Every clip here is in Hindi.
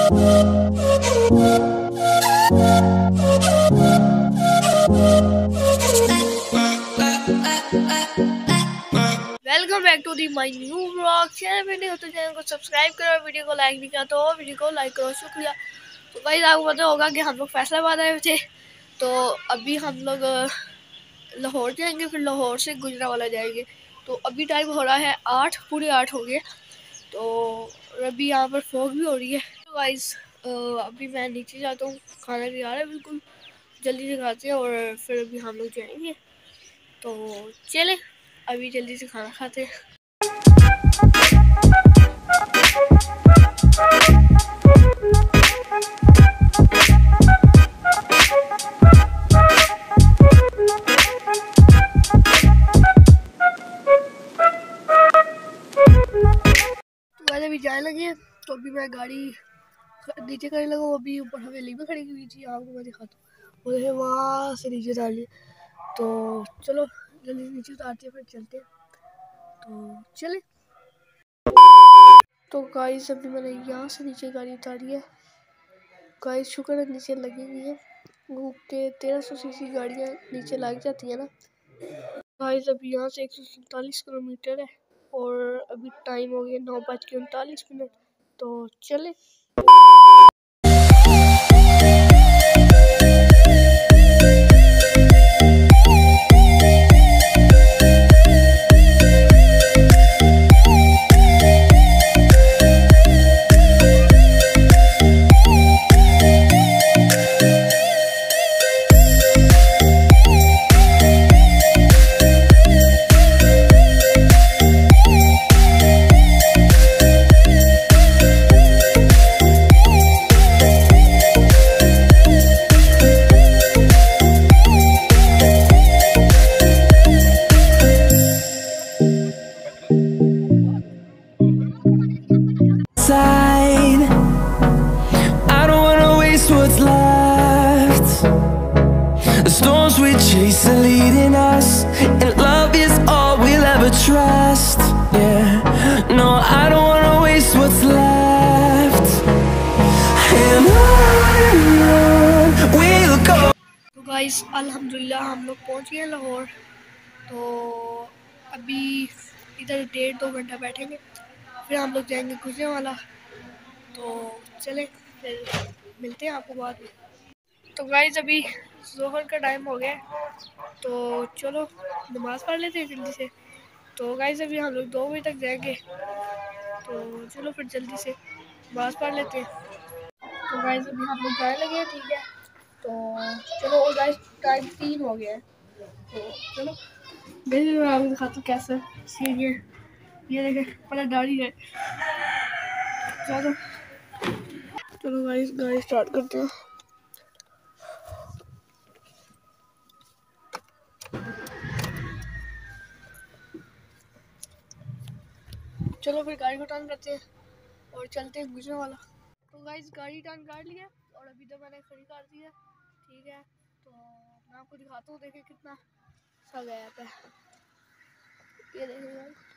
Welcome back to the my new vlog. Channel पे नहीं हो तो चैनल को सब्सक्राइब करो, वीडियो को लाइक नहीं किया तो वीडियो को लाइक करो, शुक्रिया। तो गाइस आपको पता होगा कि हम लोग फैसलाबाद आए थे, तो अभी हम लोग लाहौर जाएंगे, फिर लाहौर से गुजरांवाला जाएंगे। तो अभी टाइम हो रहा है 8, पूरे 8 हो गए। तो अभी यहाँ पर फॉग भी हो रही है। तो गाइस अभी मैं नीचे जाता हूँ, खाना भी आ रहा है, बिल्कुल जल्दी से खाते हैं और फिर अभी हम लोग जाएंगे। तो चले अभी जल्दी से खाना खाते हैं। तो अभी जाने लगे हैं, तो अभी मैं गाड़ी नीचे करने लगा हूँ। अभी ऊपर हवेली में खड़ी हुई थी, आपको मैं दिखाता हूँ, मुझे वहाँ से नीचे उतार लिया। तो चलो जल्दी नीचे उतारते हैं, फिर चलते हैं। तो चले। तो गाइस अभी मैंने यहाँ से नीचे गाड़ी उतारी है। गाइस शुक्र है नीचे लगी हुई है, के 1300 सीसी गाड़ियाँ नीचे लग जाती है ना। गाइस अभी यहाँ से 147 किलोमीटर है और अभी टाइम हो गया 9:39। तो चले। I don't wanna waste what's left. The storms we chase are leading us, and love is all we'll ever trust. Yeah, no, I don't wanna waste what's left. And on we'll go. तो गाइस अल्हम्दुलिल्लाह हम लोग पहुँच गए लाहौर। तो अभी इधर 1.5-2 घंटा बैठेंगे, फिर हम लोग जाएंगे गुजरांवाला। तो चले फिर मिलते हैं आपको बाद में। तो गाइस अभी ज़ोहर का टाइम हो गया, तो चलो नमाज़ पढ़ लेते हैं जल्दी से। तो गाइस अभी हम लोग 2 बजे तक जाएंगे, तो चलो फिर जल्दी से नमाज़ पढ़ लेते हैं। तो गाइस अभी हम लोग जाने लगे हैं, ठीक है। तो चलो और गाइस टाइम 3 हो गया है, तो चलो मैं आपको दिखाता हूँ कैसे सीन ये देखें, पहले दाढ़ी है। चलो गाइस गाड़ी स्टार्ट करते हैं। चलो फिर गाड़ी को टर्न करते हैं और चलते हैं गुजरांवाला। तो गाइस गाड़ी टर्न कर लिया और अभी तो मैंने खड़ी कर दी है, ठीक है। तो मैं आपको दिखाता हूँ, देखें कितना सा गया है। ये देखें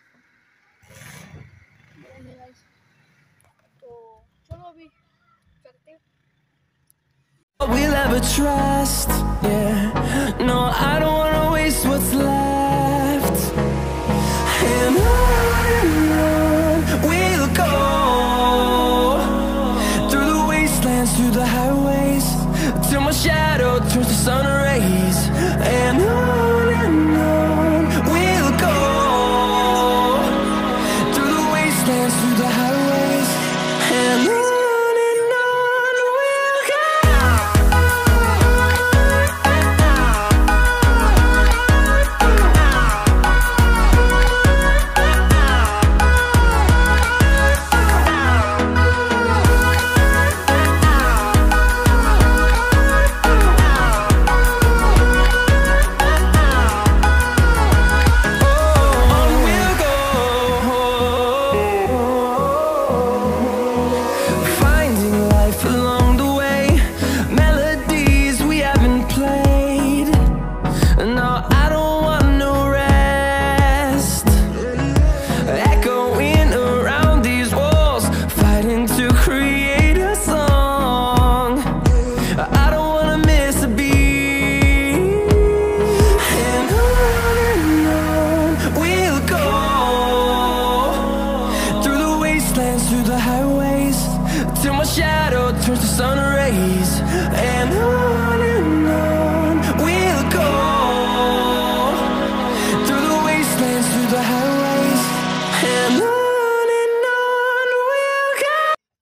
गाइस, तो चलो अभी चलते हैं। We'll ever trust, yeah. No, I don't wanna waste what's left. And on we'll go, through the wastelands, through the highways, till my shadow turns to sun rays. And on we'll go, through the wastelands, through the highways, and on. shadow turns to sun rays, and on we'll go, through the wastelands, through the highways, and on we'll go.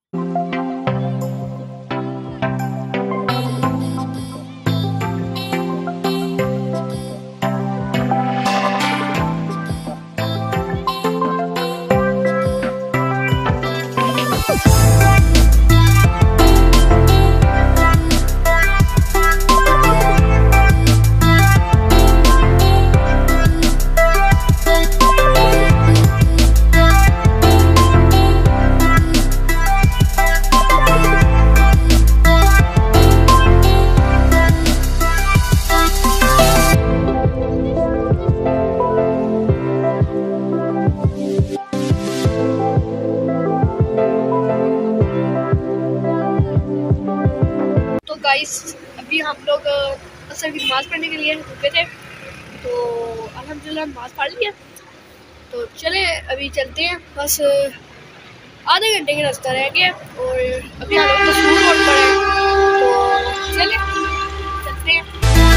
तो गाइस अभी हम लोग असर की नमाज़ पढ़ने के लिए रुके थे, तो अल्हम्दुलिल्लाह नमाज़ पढ़ लिया। तो चले अभी चलते हैं, बस आधे घंटे का रास्ता रह गया और अभी हम लोग मसूर रोड पर हैं, तो चले चलते हैं।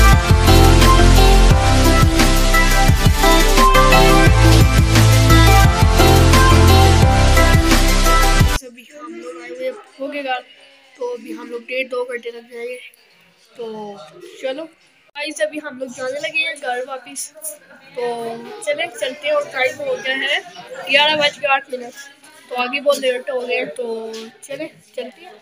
अभी हम लोग आए हुए हो गए घर, तो अभी हम लोग 1.5-2 घंटे लग जाएंगे। तो चलो गाइस अभी हम लोग जाने लगे हैं घर वापस, तो चले चलते हैं। और टाइम हो गया है 11:08। तो आगे बहुत लेट हो गए, तो चले चलते हैं।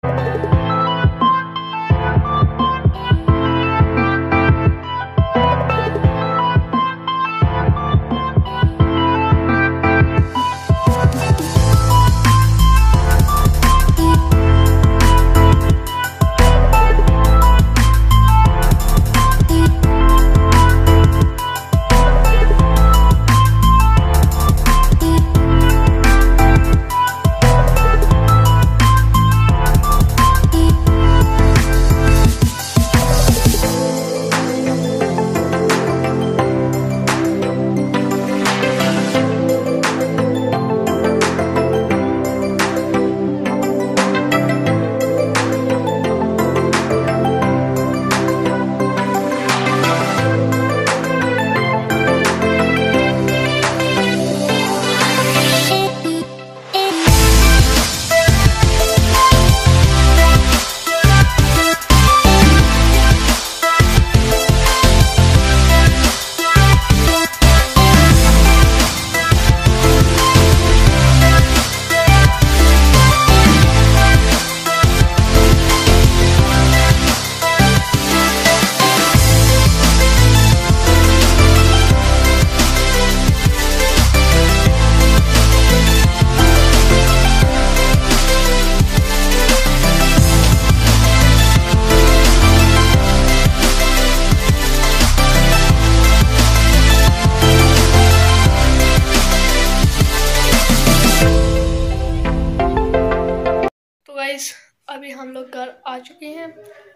गाइस अभी हम लोग घर आ चुके हैं।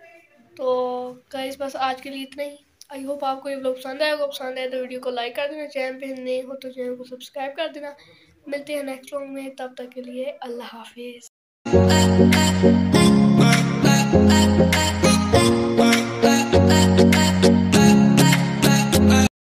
तो गाइस बस आज के लिए इतना ही। आई होप आपको ये व्लॉग पसंद आएगा। पसंद आए तो वीडियो को लाइक कर देना, चैनल पे नए हो तो चैनल को सब्सक्राइब कर देना। मिलते हैं नेक्स्ट व्लॉग में, तब तक के लिए अल्लाह हाफिज़।